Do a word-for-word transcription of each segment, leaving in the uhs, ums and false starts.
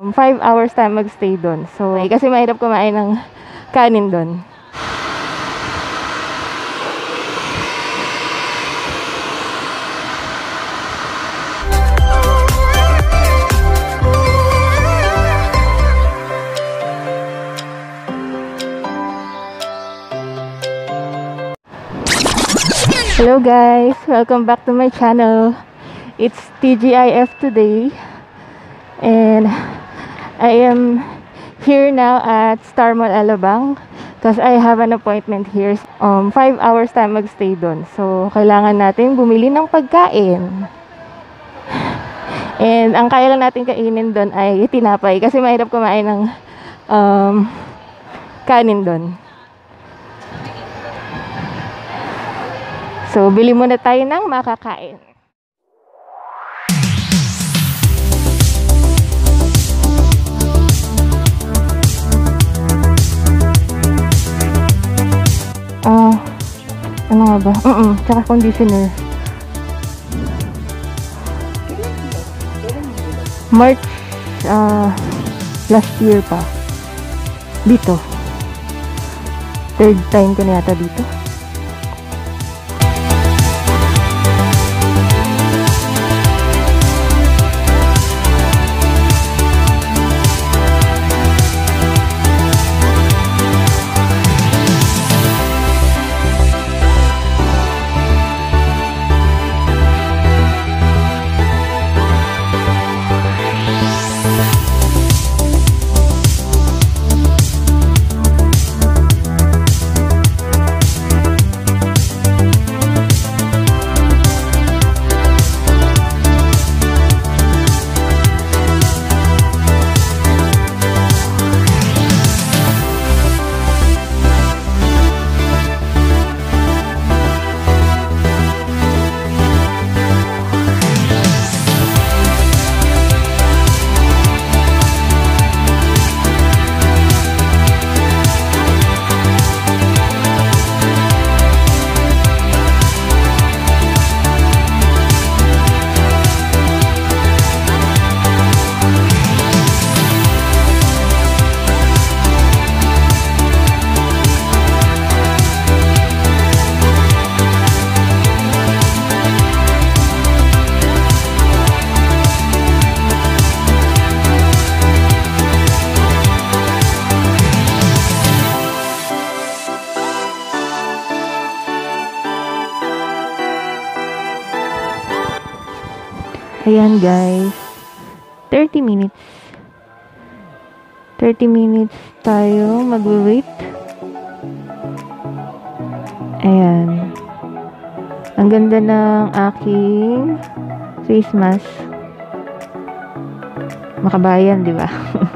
five hours tayo magstay doon. So, eh, kasi mahirap kumain ng kanin doon. Hello guys! Welcome back to my channel. It's T G I F today. And I am here now at Star Mall Alabang because I have an appointment here. Um, five hours tayo magstay doon. So, kailangan natin bumili ng pagkain. And ang kaya lang natin kainin doon ay tinapay kasi mahirap kumain ng um, kanin doon. So, bili muna tayo ng makakain. Ah, uh, ano nga ba? Mm-mm, tsaka conditioner. March uh, last year pa. Dito. Third time ko na yata dito. Ayan guys, thirty minutes. thirty minutes tayo mag-wait. Ayan. Ang ganda ng aking face mask. Makabayan, di ba?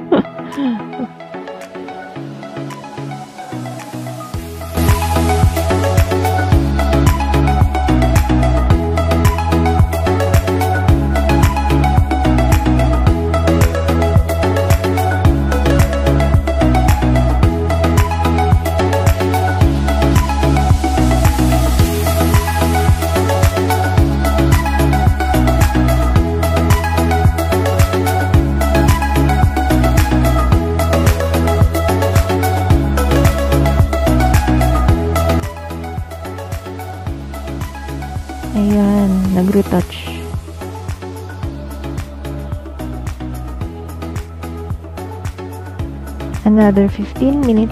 Ayan, nag-retouch. Another fifteen minutes.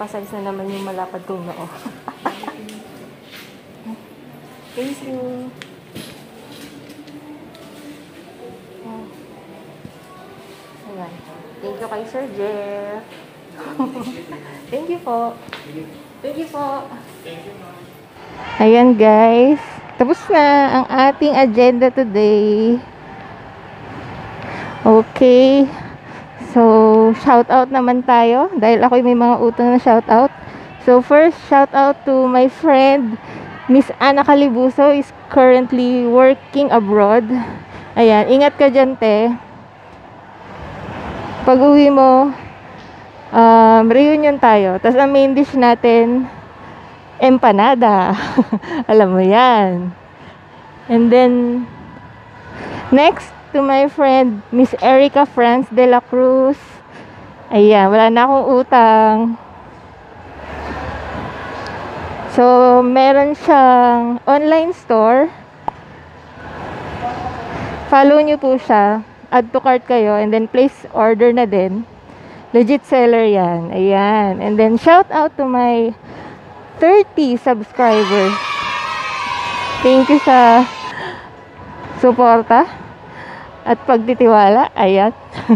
nakasize na naman yung malapad kong noo. Thank you. Ayan. Thank you kay Sir Jeff. Thank you po. Thank you po. Ayan guys. Tapos na ang ating agenda today. Okay. So, shout out naman tayo. Dahil ako may mga utang na shout out. So, first, shout out to my friend, Miss Ana Calibuso is currently working abroad. Ayan. Ingat ka dyan, te. Pag uwi mo, um, reunion tayo. Tapos ang main dish natin, empanada. Alam mo yan. And then, next to my friend, Miss Erica France de la Cruz. Ayan, wala na akong utang. So, meron siyang online store. Follow nyo po siya. Add to cart kayo and then place order na din. Legit seller yan. Ayan. And then shout out to my thirty subscribers. Thank you sa suporta at pagtitiwala. Ayan.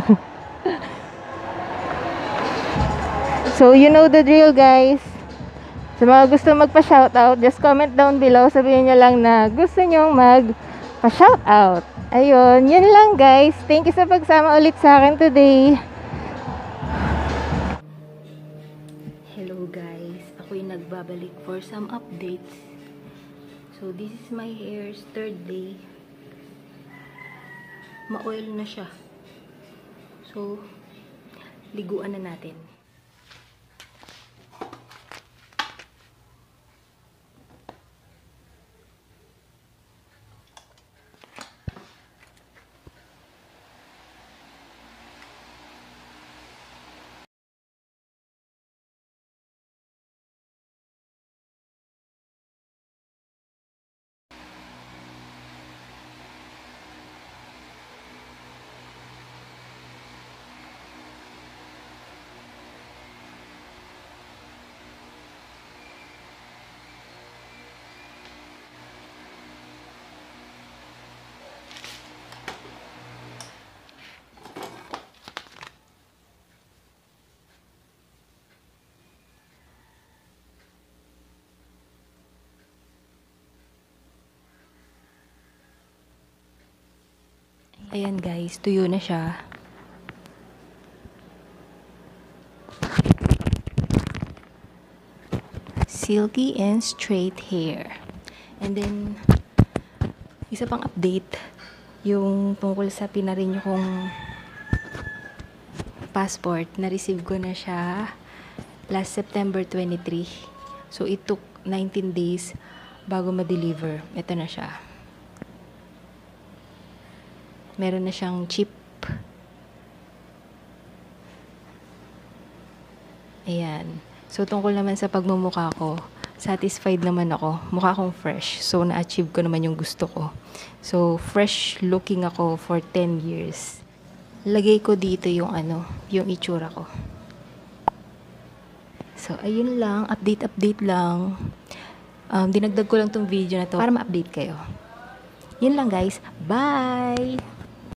So you know the drill guys. Sa mga gusto magpa-shoutout, just comment down below. Sabihin nyo lang na gusto nyong magpa-shoutout. Ayun, yun lang guys. Thank you sa pagsama ulit sa akin today. Hello guys, ako'y nagbabalik for some updates. So this is my hair's third day. Ma-oil na siya. So, liguan na natin. Ayan guys, tuyo na siya. Silky and straight hair. And then, isa pang update, yung tungkol sa pinarinyo kong passport, na-receive ko na siya last September twenty-three. So, it took nineteen days bago ma-deliver. Ito na siya. Meron na siyang chip. Ayan. So, tungkol naman sa pagmumukha ko, satisfied naman ako. Mukha akong fresh. So, na-achieve ko naman yung gusto ko. So, fresh looking ako for ten years. Lagay ko dito yung ano, yung itsura ko. So, ayun lang. Update-update lang. Um, dinagdag ko lang tong video na to para ma-update kayo. Yun lang guys. Bye!